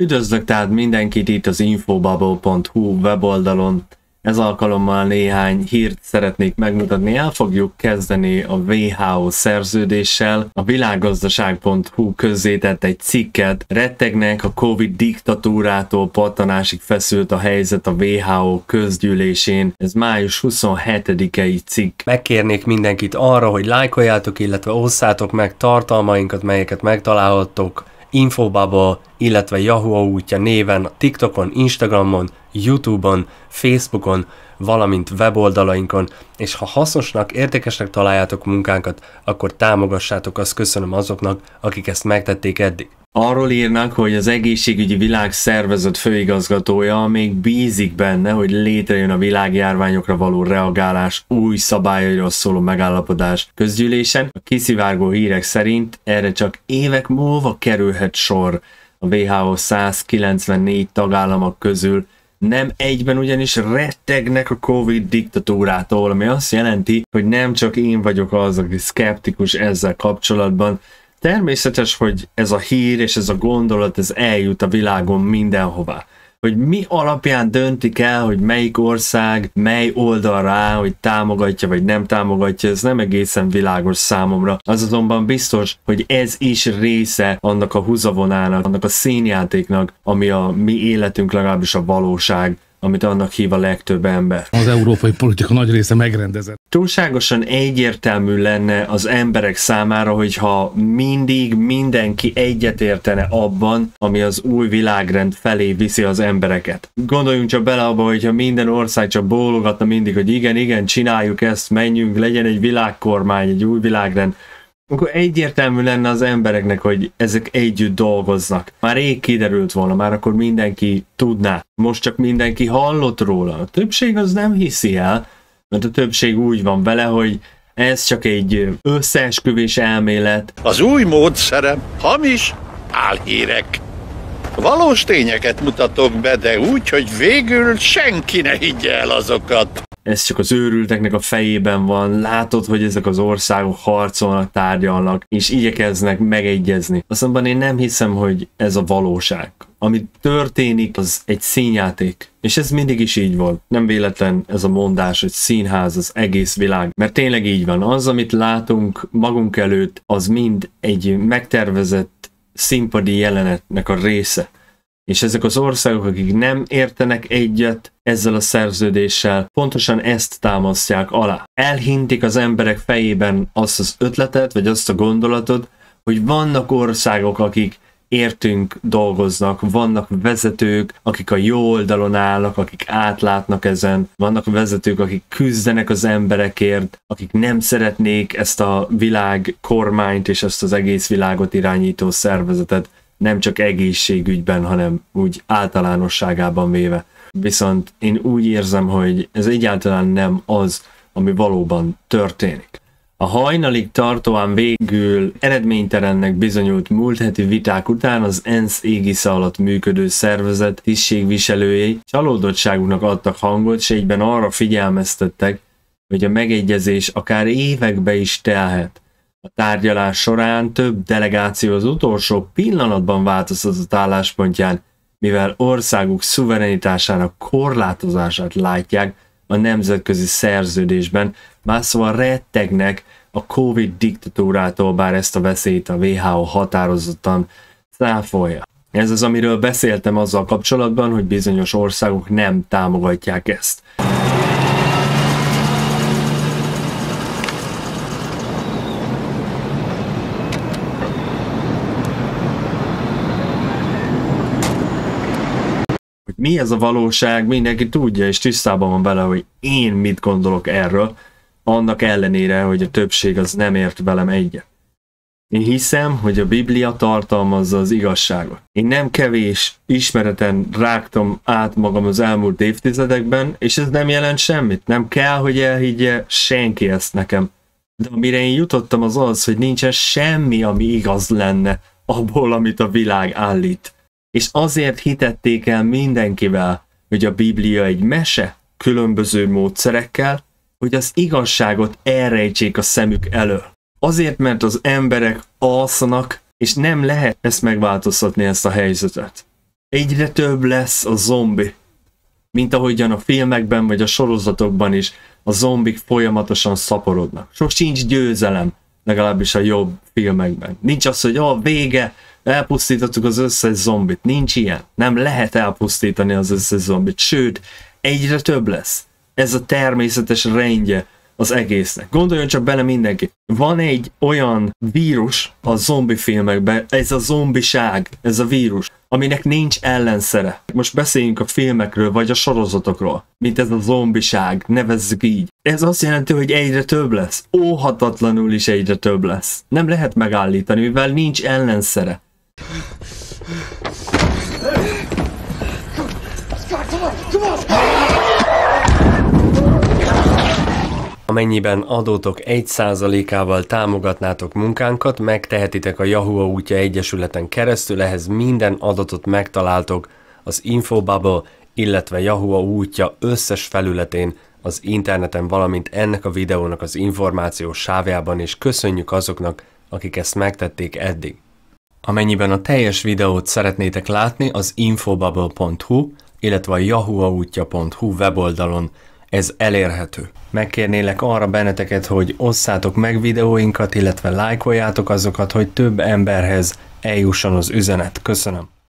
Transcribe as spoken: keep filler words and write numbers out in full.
Üdvözlök tehát mindenkit itt az infobubble pont hu weboldalon. Ez alkalommal néhány hírt szeretnék megmutatni. El fogjuk kezdeni a dupla vé há ó szerződéssel. A világgazdaság pont hu közzétett egy cikket. Rettegnek a Covid diktatúrától, pattanásig feszült a helyzet a dupla vé há ó közgyűlésén. Ez május huszonhetedikei cikk. Megkérnék mindenkit arra, hogy lájkoljátok, illetve osszátok meg tartalmainkat, melyeket megtalálhattok Infobubble, illetve Yahoo útja néven TikTokon, Instagramon, YouTube-on, Facebookon, valamint weboldalainkon, és ha hasznosnak, értékesnek találjátok munkánkat, akkor támogassátok, azt köszönöm azoknak, akik ezt megtették eddig. Arról írnak, hogy az Egészségügyi Világszervezet főigazgatója még bízik benne, hogy létrejön a világjárványokra való reagálás új szabályairól szóló megállapodás közgyűlésen. A kiszivárgó hírek szerint erre csak évek múlva kerülhet sor. A dupla vé há ó százkilencvennégy tagállamok közül nem egyben ugyanis rettegnek a Covid diktatúrától, ami azt jelenti, hogy nem csak én vagyok az, aki szkeptikus ezzel kapcsolatban. Természetes, hogy ez a hír és ez a gondolat ez eljut a világon mindenhová. Hogy mi alapján döntik el, hogy melyik ország, mely oldalra áll, hogy támogatja vagy nem támogatja, ez nem egészen világos számomra. Az azonban biztos, hogy ez is része annak a húzavonának, annak a színjátéknak, ami a mi életünk, legalábbis a valóság, amit annak hív a legtöbb ember. Az európai politika nagy része megrendezett. Túlságosan egyértelmű lenne az emberek számára, hogyha mindig mindenki egyetértene abban, ami az új világrend felé viszi az embereket. Gondoljunk csak bele abba, hogyha minden ország csak bólogatna mindig, hogy igen, igen, csináljuk ezt, menjünk, legyen egy világkormány, egy új világrend, akkor egyértelmű lenne az embereknek, hogy ezek együtt dolgoznak. Már rég kiderült volna, már akkor mindenki tudná. Most csak mindenki hallott róla. A többség az nem hiszi el, mert a többség úgy van vele, hogy ez csak egy összeesküvés elmélet. Az új módszerem hamis álhírek. Valós tényeket mutatok be, de úgy, hogy végül senki ne higgye el azokat. Ez csak az őrülteknek a fejében van, látod, hogy ezek az országok harcolnak, tárgyalnak, és igyekeznek megegyezni. Azonban én nem hiszem, hogy ez a valóság. Ami történik, az egy színjáték. És ez mindig is így volt. Nem véletlen ez a mondás, hogy színház az egész világ. Mert tényleg így van. Az, amit látunk magunk előtt, az mind egy megtervezett színpadi jelenetnek a része. És ezek az országok, akik nem értenek egyet ezzel a szerződéssel, pontosan ezt támasztják alá. Elhintik az emberek fejében azt az ötletet, vagy azt a gondolatot, hogy vannak országok, akik értünk dolgoznak, vannak vezetők, akik a jó oldalon állnak, akik átlátnak ezen, vannak vezetők, akik küzdenek az emberekért, akik nem szeretnék ezt a világ kormányt és ezt az egész világot irányító szervezetet, nem csak egészségügyben, hanem úgy általánosságában véve. Viszont én úgy érzem, hogy ez egyáltalán nem az, ami valóban történik. A hajnalig tartóan végül eredménytelennek bizonyult múlt heti viták után az ENSZ égisze alatt működő szervezet tisztségviselői csalódottságuknak adtak hangot, s egyben arra figyelmeztettek, hogy a megegyezés akár évekbe is telhet. A tárgyalás során több delegáció az utolsó pillanatban változtatott álláspontján, mivel országuk szuverenitásának korlátozását látják a nemzetközi szerződésben, más szóval rettegnek a Covid diktatúrától, bár ezt a veszélyt a dupla vé há ó határozottan cáfolja. Ez az, amiről beszéltem azzal kapcsolatban, hogy bizonyos országok nem támogatják ezt. Hogy mi ez a valóság, mindenki tudja és tisztában van vele, hogy én mit gondolok erről, annak ellenére, hogy a többség az nem ért velem egyet. Én hiszem, hogy a Biblia tartalmazza az igazságot. Én nem kevés ismereten rágtam át magam az elmúlt évtizedekben, és ez nem jelent semmit. Nem kell, hogy elhiggye senki ezt nekem. De amire én jutottam az az, hogy nincsen semmi, ami igaz lenne abból, amit a világ állít. És azért hitették el mindenkivel, hogy a Biblia egy mese különböző módszerekkel, hogy az igazságot elrejtsék a szemük elől. Azért, mert az emberek alszanak, és nem lehet ezt megváltoztatni, ezt a helyzetet. Egyre több lesz a zombi. Mint ahogyan a filmekben vagy a sorozatokban is a zombik folyamatosan szaporodnak. Sok sincs győzelem, legalábbis a jobb filmekben. Nincs az, hogy a vége, elpusztítottuk az összes zombit. Nincs ilyen. Nem lehet elpusztítani az összes zombit. Sőt, egyre több lesz. Ez a természetes rendje az egésznek. Gondoljon csak bele mindenki. Van egy olyan vírus a zombi filmekben, ez a zombiság, ez a vírus, aminek nincs ellenszere. Most beszéljünk a filmekről, vagy a sorozatokról, mint ez a zombiság, nevezzük így. Ez azt jelenti, hogy egyre több lesz. Óhatatlanul is egyre több lesz. Nem lehet megállítani, mivel nincs ellenszere. Amennyiben adótok egy százalékával támogatnátok munkánkat, megtehetitek a Yahoo útja egyesületen keresztül, ehhez minden adatot megtaláltok az Infobubble, illetve Yahoo útja összes felületén az interneten, valamint ennek a videónak az információs sávjában, és köszönjük azoknak, akik ezt megtették eddig. Amennyiben a teljes videót szeretnétek látni, az infobubble pont hu, illetve a yahoo útja pont hu weboldalon ez elérhető. Megkérnélek arra benneteket, hogy osszátok meg videóinkat, illetve lájkoljátok azokat, hogy több emberhez eljusson az üzenet. Köszönöm.